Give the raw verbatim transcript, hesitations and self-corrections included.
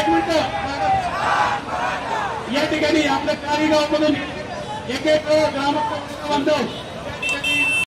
एक मिनिट या ठिकाणी आपल्या काळीगाव मधून एक एक ग्रामस्थ बांधव